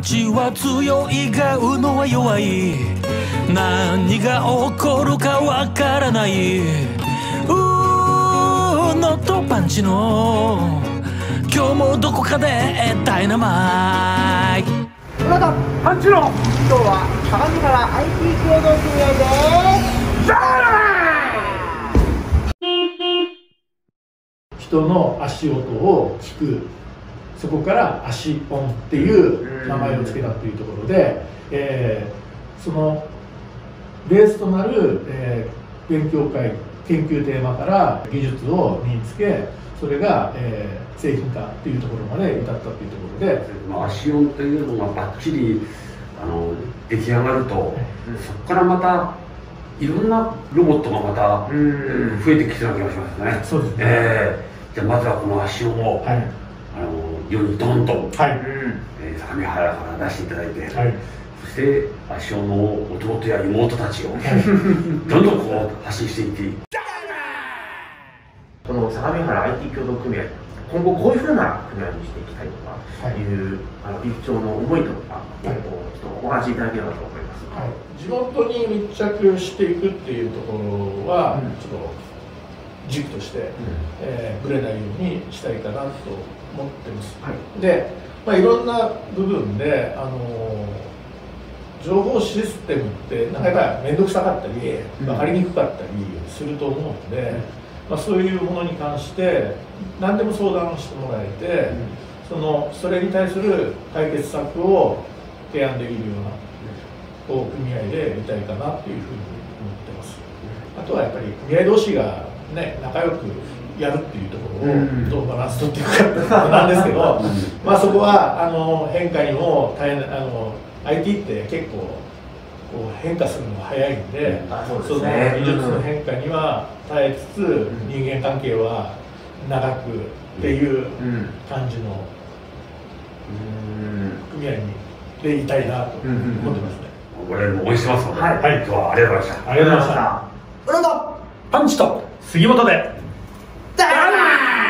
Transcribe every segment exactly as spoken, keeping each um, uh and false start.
ンチは強いがうのは弱い。何が起こるかわからない。うーのとパンチの今日もどこかでダイナマイト。 またパンチの今日は相模原 アイティー 協同組合でザー人の足音を聞く、そこから足音っていう名前を付けたというところで、えー、そのベースとなる、えー、勉強会研究テーマから技術を身につけ、それが、えー、製品化というところまで至ったというところで、 まあ、足音というのがバッチリあの出来上がると、はい、そこからまたいろんなロボットがまた、うん、増えてきそうな気がしますね。そうですね、えー、じゃあまずはこの足音を、はい、あの世にドンと、はい、えー、相模原から出していただいて、はい、そして足音の弟や妹たちを、はい、どんどんこう発信していって、 この相模原 アイティー 協同組合、今後こういうふうな組合にしていきたいとかいう、はい、あの理事長の思いとか、はい、ちょっとお話しいただければと思います。 はい、地元に密着していくっていうところは、うん、ちょっと軸として、うん、えー、ぶれないようにしたいかなと思ってます。はい、で、まあ、いろんな部分で、あのー、情報システムってなかなか面倒くさかったり、うん、分かりにくかったりすると思うので、うん、まあ、そういうものに関して何でも相談してもらえて、うん、そのそれに対する解決策を提案できるような、こう組合でやりたいかなというふうに思ってます。あとはやっぱり組合同士がね、仲良くやるっていうところをどうバランス取っていくかなんですけど、まあそこはあの変化にも大変、あの アイティー って結構こう変化するのが早いんで、その技術の変化には耐えつつ、人間関係は長くっていう感じの組合にでいたいなと思ってますね。 我々も応援してますので、はい、今日はありがとうございました。 ありがとうございました。 ウロンドパンチと杉本でダイナ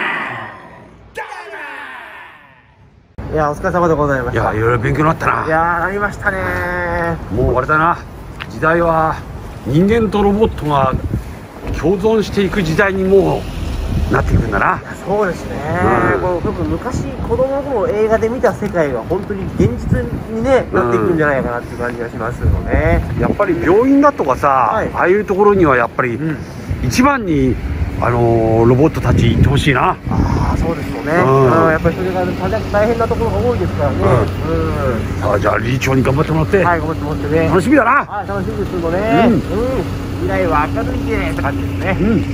いや、お疲れ様でございました。 いや、いろいろ勉強になったな。 いや、なりましたね。 もうあれだな、時代は人間とロボットが共存していく時代にもうなっていくんだな。 そうですね、うん、この僕昔子供の頃映画で見た世界が本当に現実に、ね、なっていくんじゃないかなっていう感じがしますよね。 やっぱり病院だとかさ、はい、ああいうところにはやっぱり、うん、一番に、あのー、ロボットたち行ってほしいな。 ああ、そうですよね、うん、やっぱりそれが大変なところが多いですからね。うん、 さあ、じゃあ理事長に頑張ってもらって、 はい、頑張ってもらってね、 楽しみだな。 はい、楽しみですよね。うん、うん、未来は明るいねって感じですね。うん、うん、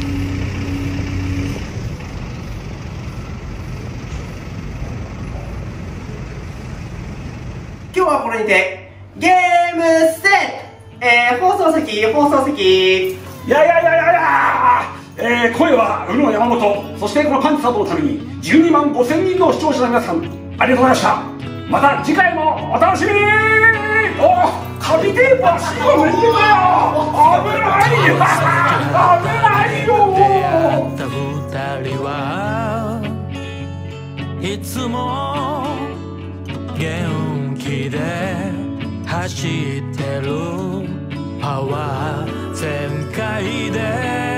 今日はこれにてゲームセット、えー、放送席放送席。 いやいやいやいやいや、えー、声は宇野山本、そしてこのパンチサードのためにじゅうにまんごせんにんの視聴者の皆さん、ありがとうございました。また次回もお楽しみに。お紙テープはすごいんだよ。危ないよ危ないよ。 出会った二人はいつも元気で走ってる、パワー全開で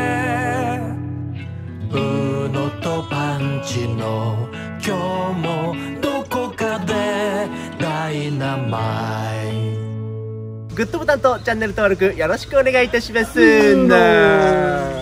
うのとパンチの今日もどこかでダイナマイト。 グッドボタンとチャンネル登録よろしくお願いいたします。